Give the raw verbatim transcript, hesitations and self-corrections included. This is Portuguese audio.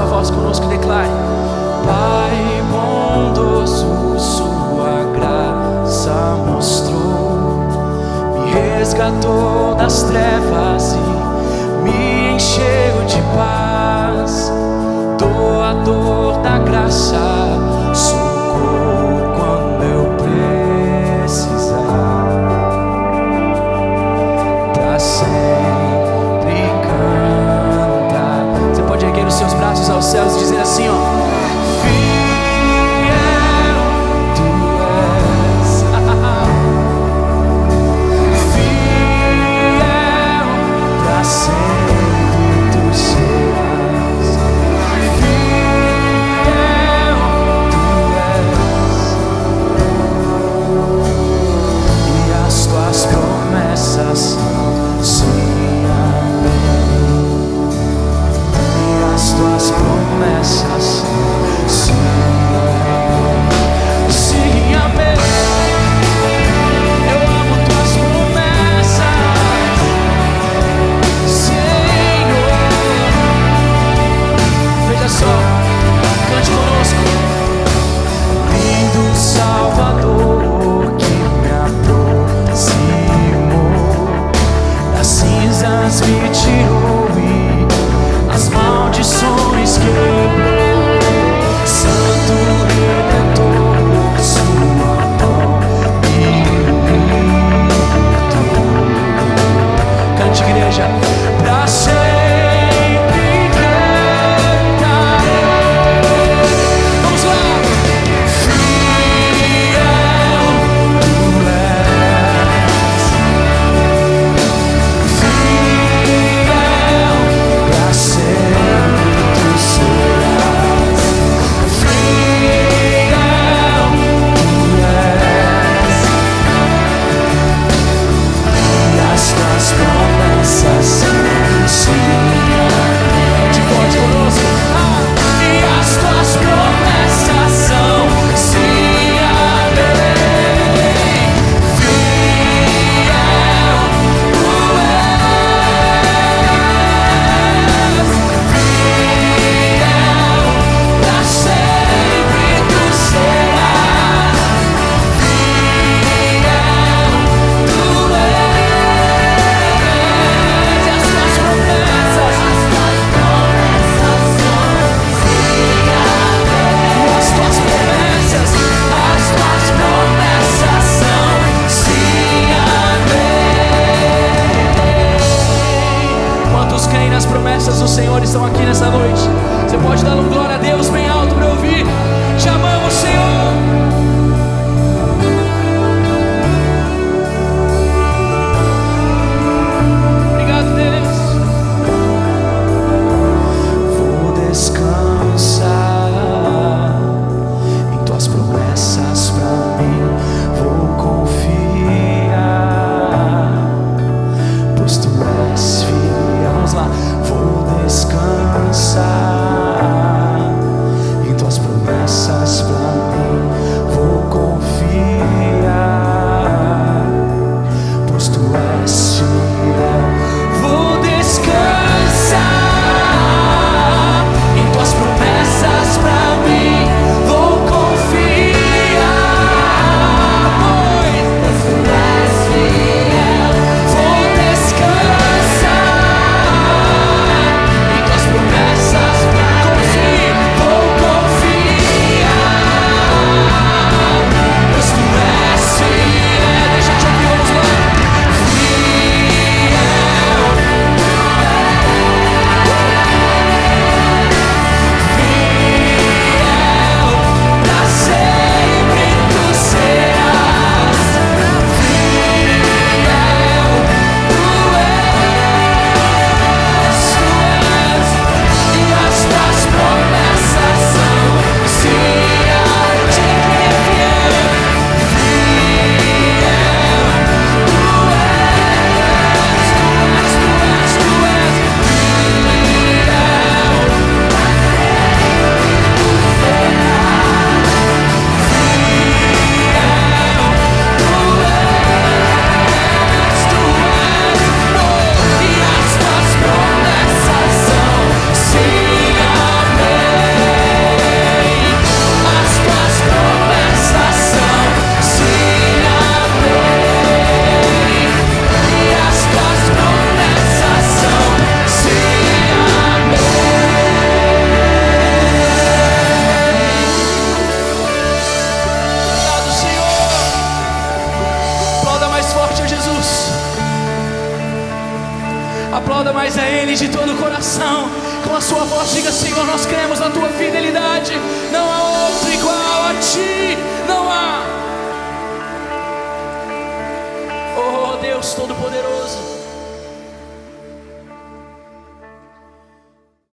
sua voz conosco e declare: Pai bondoso, sua graça mostrou, me resgatou das trevas e me encheu de paz. Doador da graça, socorro quando eu precisar. Pra sempre canta. Você pode erguer os seus braços aos céus e dizer assim, ó: me tirou e as maldições quebrou. Santo Redentor, sua mão me libertou. Cante, igreja, pra sempre cantarei. Vamos lá. As promessas do Senhor estão aqui nessa noite. Você pode dar um glória a Deus bem alto para eu ouvir. Te amamos, Senhor. Obrigado, Deus. Vou descansar em tuas promessas para mim. Vou confiar, pois tu és fiel. Vamos lá. Vou descansar em tuas promessas pra mim. sua voz, diga: Senhor, nós cremos na tua fidelidade. Não há outro igual a ti, não há. Oh Deus Todo-Poderoso,